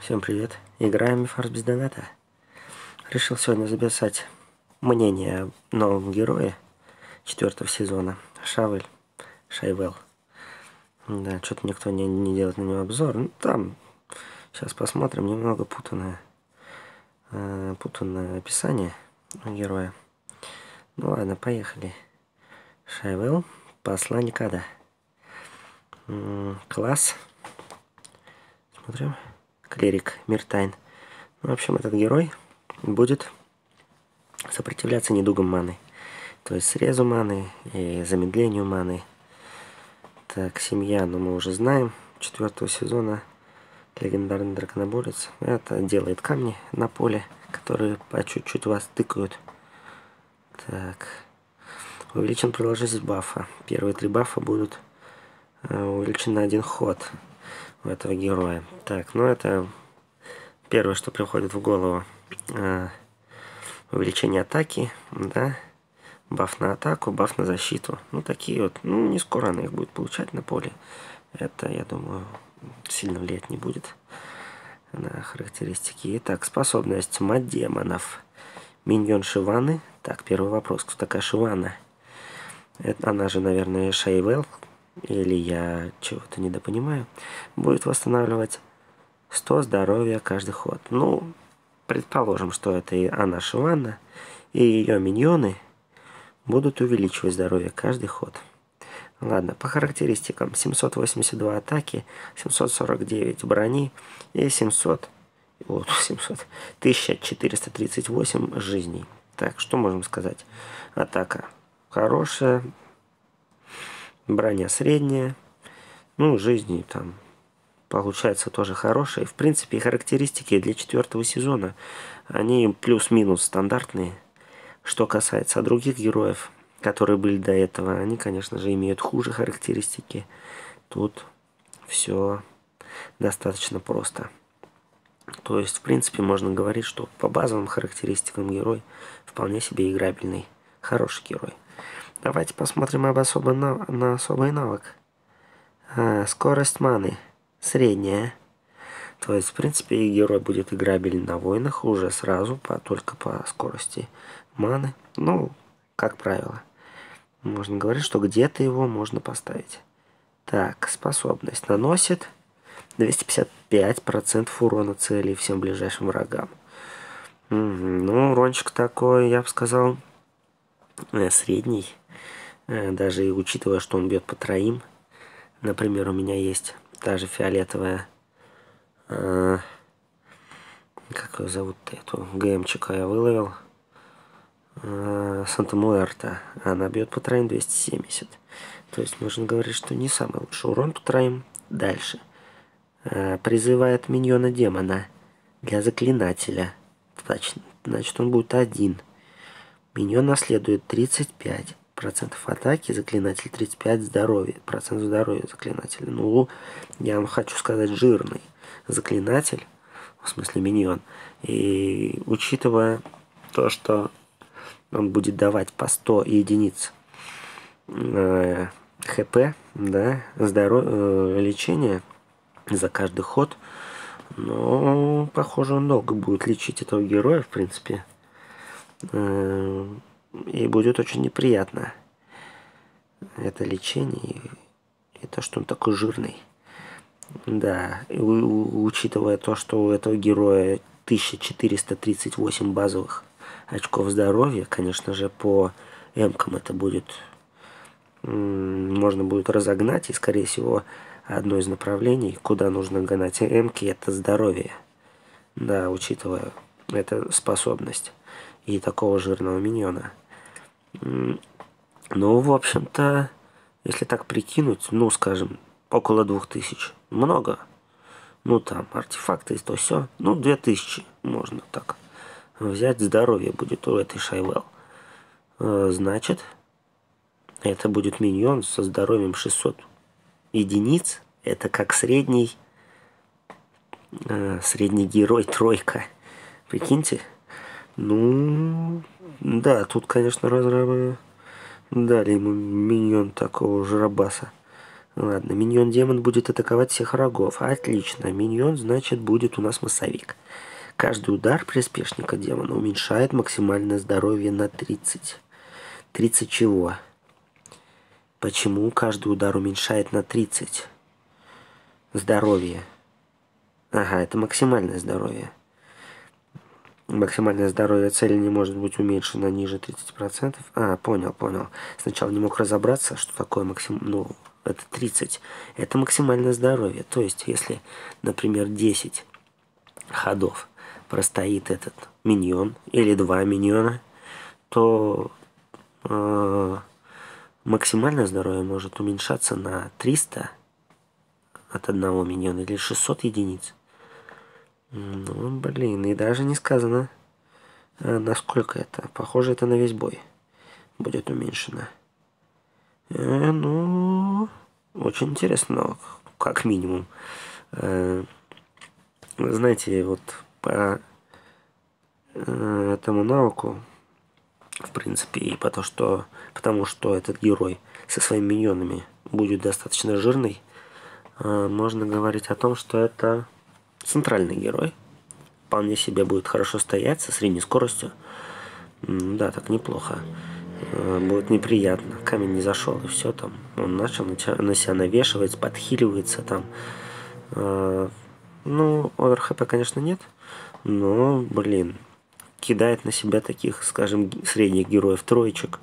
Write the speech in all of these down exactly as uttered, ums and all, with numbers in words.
Всем привет! Играем в Фарс без доната. Решил сегодня записать мнение о новом герое четвертого сезона. Шавель. Шайвел. Да, что-то никто не, не делает на него обзор. Ну, там, сейчас посмотрим, немного путанное, э, путанное описание героя. Ну ладно, поехали. Шайвел. Посланник ада. М-м, класс. Смотрим. Клирик. Мир тайн. В общем, этот герой будет сопротивляться недугам маны. То есть срезу маны и замедлению маны. Так, семья, ну мы уже знаем. Четвертого сезона легендарный драконоборец. Это делает камни на поле, которые по чуть-чуть вас тыкают. Так. Увеличен продолжительность бафа. Первые три бафа будут увеличены на один ход у этого героя. Так, ну это первое, что приходит в голову. Увеличение атаки, да. Баф на атаку, баф на защиту. Ну, такие вот. Ну, не скоро она их будет получать на поле. Это, я думаю, сильно влиять не будет на характеристики. Итак, способность тьма демонов. Миньон Шиваны. Так, первый вопрос. Кто такая Шивана? Это, она же, наверное, Шайвел. Или я чего-то недопонимаю. Будет восстанавливать сто здоровья каждый ход. Ну, предположим, что это и она Шивана, и ее миньоны будут увеличивать здоровье каждый ход. Ладно, по характеристикам. семьсот восемьдесят два атаки, семьсот сорок девять брони и семьсот, вот, семьсот, тысяча четыреста тридцать восемь жизней. Так, что можем сказать? Атака хорошая, броня средняя, ну, жизни там получается тоже хорошие. В принципе, характеристики для четвертого сезона, они плюс-минус стандартные. Что касается других героев, которые были до этого, они, конечно же, имеют хуже характеристики. Тут все достаточно просто. То есть, в принципе, можно говорить, что по базовым характеристикам герой вполне себе играбельный. Хороший герой. Давайте посмотрим об особо на, на особый навык. А, скорость маны средняя. То есть, в принципе, герой будет играбелен на войнах уже сразу, по, только по скорости маны. Ну, как правило. Можно говорить, что где-то его можно поставить. Так, способность наносит двести пятьдесят пять процентов урона целей всем ближайшим врагам. Угу. Ну, урончик такой, я бы сказал, средний. Даже и учитывая, что он бьет по троим. Например, у меня есть та же фиолетовая, э, как ее зовут-то, эту ГМчика я выловил, э, Санта-Муэрта. Она бьет по троим двести семьдесят. То есть можно говорить, что не самый лучший урон по троим. Дальше. Э, призывает миньона демона для заклинателя. Значит, значит он будет один. Миньон наследует тридцать пять процентов атаки, заклинатель тридцать пять здоровья, процент здоровья заклинателя. Ну, я вам хочу сказать, жирный заклинатель, в смысле миньон. И учитывая то, что он будет давать по сто единиц э, хп, да, здоровье, э, лечение за каждый ход, но, похоже, он долго будет лечить этого героя, в принципе. Э, И будет очень неприятно это лечение и то, что он такой жирный. Да, и у, у, учитывая то, что у этого героя тысяча четыреста тридцать восемь базовых очков здоровья, конечно же, по эмкам это будет, можно будет разогнать, и, скорее всего, одно из направлений, куда нужно гнать эмки, это здоровье. Да, учитывая эту способность и такого жирного миньона. Ну, в общем-то, если так прикинуть, ну, скажем, около двух тысяч. Много. Ну, там, артефакты и то все. Ну, две тысячи можно так взять. Здоровье будет у этой Шайвел. Значит, это будет миньон со здоровьем шестьсот единиц. Это как средний, средний герой тройка. Прикиньте. Ну, да, тут, конечно, разрабы дали ему миньон такого жрабаса. Ладно, миньон-демон будет атаковать всех врагов. Отлично. Миньон, значит, будет у нас массовик. Каждый удар приспешника демона уменьшает максимальное здоровье на тридцать. тридцать чего? Почему каждый удар уменьшает на тридцать? Здоровье. Ага, это максимальное здоровье. Максимальное здоровье цели не может быть уменьшено ниже тридцати процентов. А, понял, понял. Сначала не мог разобраться, что такое максим... Ну, это тридцать. Это максимальное здоровье. То есть, если, например, десять ходов простоит этот миньон или два миньона, то э, максимальное здоровье может уменьшаться на триста от одного миньона или шестьсот единиц. Ну, блин, и даже не сказано, насколько это. Похоже, это на весь бой будет уменьшено. Э, ну, очень интересно, как минимум. Э, знаете, вот по э, этому навыку, в принципе, и по то, что, потому что этот герой со своими миньонами будет достаточно жирный, э, можно говорить о том, что это центральный герой. Вполне себе будет хорошо стоять со средней скоростью. Да, так неплохо. Будет неприятно. Камень не зашел, и все там. Он начал на себя навешивать, подхиливается там. Ну, овер хп, конечно, нет. Но, блин, кидает на себя таких, скажем, средних героев троечек.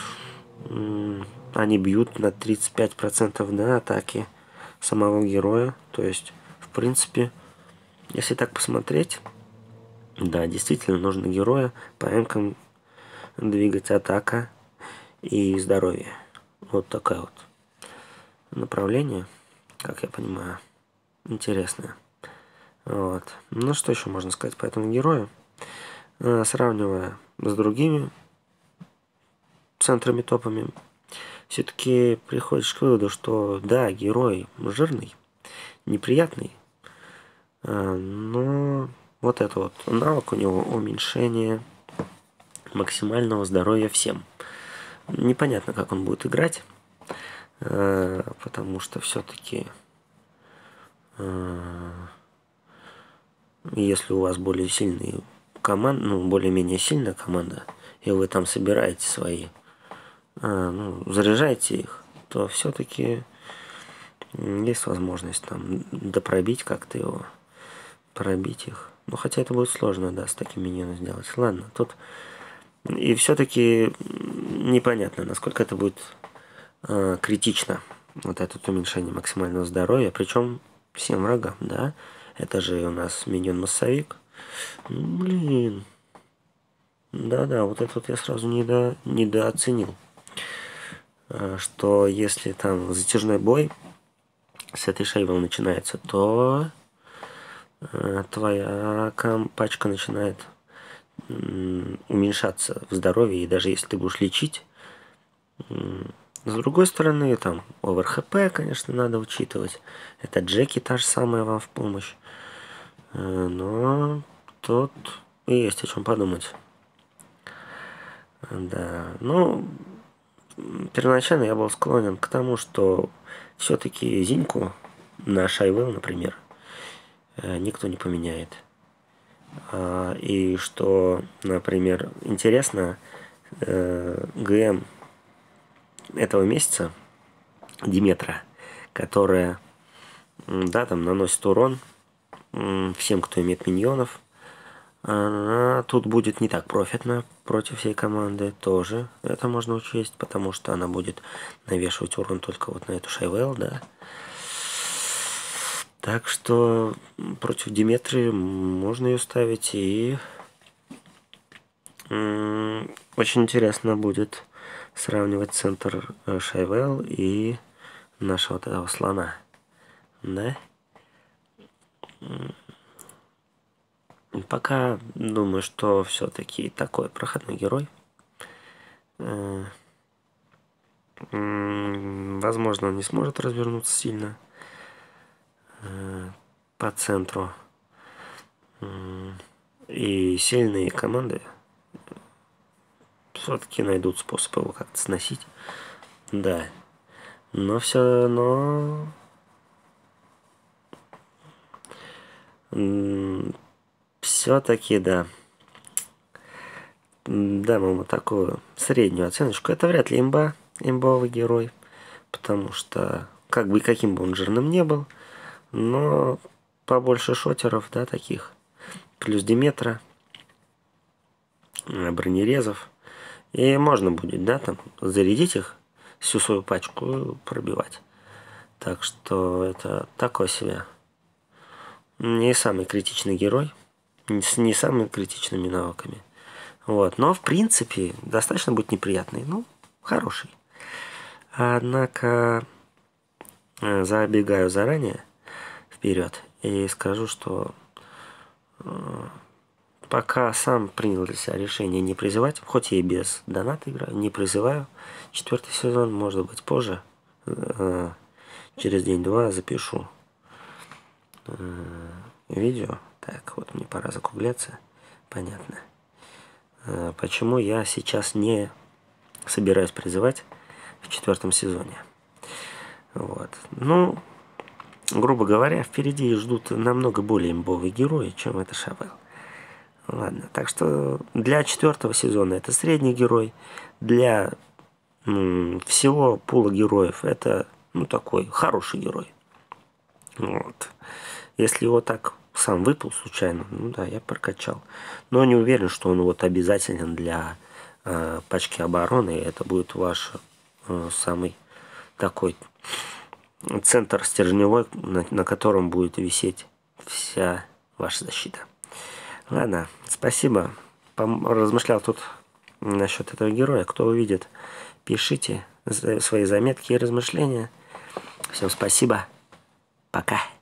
Они бьют на тридцать пять процентов на атаки самого героя. То есть, в принципе, если так посмотреть, да, действительно нужно героя по эмкам двигать атака и здоровье. Вот такое вот направление, как я понимаю, интересное. Вот. Ну, что еще можно сказать по этому герою? Сравнивая с другими центрами топами, все-таки приходишь к выводу, что да, герой жирный, неприятный, но вот это вот навык у него уменьшение максимального здоровья всем. Непонятно, как он будет играть, потому что все-таки если у вас более сильные команды, ну, более-менее сильная команда, и вы там собираете свои, ну, заряжаете их, то все-таки есть возможность там допробить как-то его, пробить их. Ну, хотя это будет сложно, да, с таким миньоном сделать. Ладно, тут и все-таки непонятно, насколько это будет э, критично, вот это уменьшение максимального здоровья, причем всем врагам, да. Это же у нас миньон-массовик. Блин. Да-да, вот это вот я сразу недо, недооценил. Что если там затяжной бой с этой шейвел начинается, то твоя пачка начинает уменьшаться в здоровье, и даже если ты будешь лечить. С другой стороны, там овер хп, конечно, надо учитывать. Это Джеки та же самая вам в помощь. Но тут и есть о чем подумать. Да, ну, первоначально я был склонен к тому, что все-таки Зиньку на Шайвел, например, никто не поменяет. И что, например, интересно, ГМ этого месяца, Диметра, которая, да, там наносит урон всем, кто имеет миньонов, она тут будет не так профитна против всей команды тоже. Это можно учесть, потому что она будет навешивать урон только вот на эту Шайвел, да. Так что против Диметры можно ее ставить, и очень интересно будет сравнивать центр Шайвел и нашего вот этого слона, да. Пока думаю, что все-таки такой проходной герой. Возможно, он не сможет развернуться сильно по центру. И сильные команды все-таки найдут способ его как-то сносить. Да. Но все равно... Все-таки, да. Дам ему такую среднюю оценочку. Это вряд ли имба, имбовый герой. Потому что, как бы каким бы он жирным не был, но побольше шотеров, да, таких. Плюс Диметра, бронерезов. И можно будет, да, там, зарядить их, всю свою пачку пробивать. Так что это такой себе. Не самый критичный герой. С не самыми критичными навыками. Вот. Но, в принципе, достаточно будет неприятный. Ну, хороший. Однако, забегаю заранее вперед и скажу, что пока сам принял для себя решение не призывать, хоть я и без доната играю, не призываю. Четвертый сезон, может быть, позже, через день-два запишу видео. Так, вот мне пора закругляться. Понятно. Почему я сейчас не собираюсь призывать в четвертом сезоне. Вот. Ну, грубо говоря, впереди ждут намного более имбовые герои, чем это Шавел. Ладно, так что для четвертого сезона это средний герой. Для м, всего пула героев это, ну, такой хороший герой. Вот. Если его так сам выпал случайно, ну да, я прокачал. Но не уверен, что он вот обязателен для э, пачки обороны. И это будет ваш э, самый такой центр стержневой, на, на котором будет висеть вся ваша защита. Ладно, спасибо. Пом размышлял тут насчет этого героя. Кто увидит, пишите свои заметки и размышления. Всем спасибо. Пока.